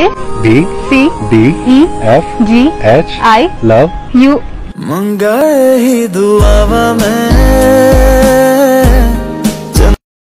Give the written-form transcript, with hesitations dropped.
B C D E F G H I love U। मंगाए ही दुआवा मैं